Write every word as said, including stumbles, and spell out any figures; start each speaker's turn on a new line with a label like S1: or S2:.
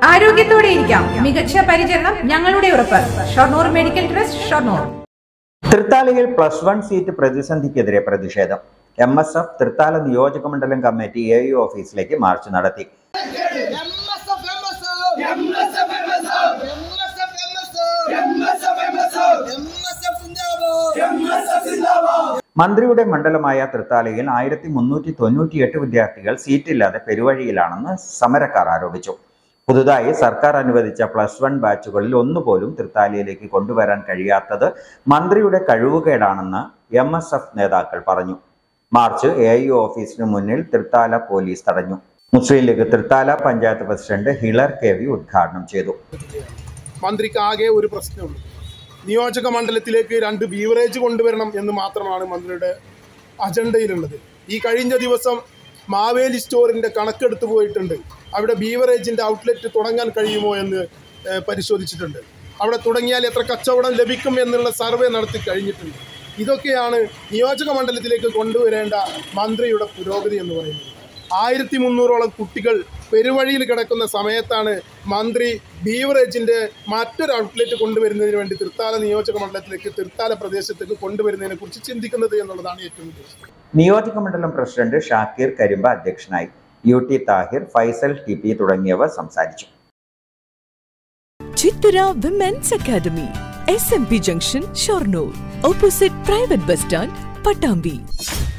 S1: ആരോഗ്യത്തോടെ ഇരിക്കാം. മികച്ച പരിചരണം ഞങ്ങളുടെ ഉറപ്പ്. Shoranur medical trust, Shoranur.
S2: തൃത്താലയിൽ പ്ലസ് വൺ സീറ്റ് പ്രതിസന്ധിക്കെതിരെ പ്രതിഷേധം. എം എസ് എഫ് തൃത്താല നിയോജക മണ്ഡലം കമ്മിറ്റി എ യു ഓഫീസിലേക്ക് മാർച്ച് നടത്തി. മന്ത്രിയുടെ മണ്ഡലമായ തൃത്താലയിൽ ആയിരത്തി മുന്നൂറ്റി തൊണ്ണൂറ്റിയെട്ട് വിദ്യാർത്ഥികൾ സീറ്റില്ലാതെ പെരുവഴിയിലാണെന്ന് സമരക്കാർ ആരോപിച്ചു. പുതുതായി സർക്കാർ അനുവദിച്ച പ്ലസ് വൺ ബാച്ചുകളിൽ ഒന്നുപോലും തൃത്താലയിലേക്ക് കൊണ്ടുവരാൻ കഴിയാത്തത് മന്ത്രിയുടെ കഴിവുകേടാണെന്ന് എം എസ് എഫ് നേതാക്കൾ പറഞ്ഞു. മാർച്ച് എ യു ഓഫീസിന് മുന്നിൽ തൃത്താല പോലീസ് തടഞ്ഞു. Muslim League Thrithala panchayat president Hilar K V ഉദ്ഘാടനം ചെയ്തു.
S3: മന്ത്രിക്ക് ആകെ ഒരു പ്രശ്നമുണ്ട്. നിയോജക മണ്ഡലത്തിലേക്ക് രണ്ട് ബീവറേജ് കൊണ്ടുവരണം എന്ന് മാത്രമാണ് മന്ത്രിയുടെ അജണ്ടയിലുള്ളത്. ഈ കഴിഞ്ഞ ദിവസം മാവേലി സ്റ്റോറിൻ്റെ കണക്കെടുത്ത് പോയിട്ടുണ്ട്. അവിടെ ബീവറേജിൻ്റെ ഔട്ട്ലെറ്റ് തുടങ്ങാൻ കഴിയുമോ എന്ന് പരിശോധിച്ചിട്ടുണ്ട്. അവിടെ തുടങ്ങിയാൽ എത്ര കച്ചവടം ലഭിക്കും എന്നുള്ള സർവേ നടത്തി കഴിഞ്ഞിട്ടുണ്ട്. ഇതൊക്കെയാണ് നിയോജക മണ്ഡലത്തിലേക്ക് കൊണ്ടുവരേണ്ട മന്ത്രിയുടെ പുരോഗതി എന്ന് പറയുന്നത്. ആയിരത്തി മുന്നൂറോളം കുട്ടികൾ പെരുവഴിയിൽ കിടക്കുന്ന സമയത്താണ് മന്ത്രി ബീവറേജിൻ്റെ മറ്റൊരു ഔട്ട്ലെറ്റ് കൊണ്ടുവരുന്നതിന് വേണ്ടി തൃത്താല നിയോജക മണ്ഡലത്തിലേക്ക് തൃത്താല പ്രദേശത്തേക്ക് കൊണ്ടുവരുന്നതിനെ കുറിച്ച് ചിന്തിക്കുന്നത് എന്നുള്ളതാണ് ഏറ്റവും ഉദ്ദേശം.
S2: നിയോജക മണ്ഡലം പ്രസിഡന്റ് ഷാക്കീർ കരിമ്പ അധ്യക്ഷനായി. U T Thahir, Faisal T P തുടങ്ങിയവർ സംസാരിച്ചു.
S4: Chithara women's academy, S M P junction, Shoranur, opposite private bus stand, Pattambi.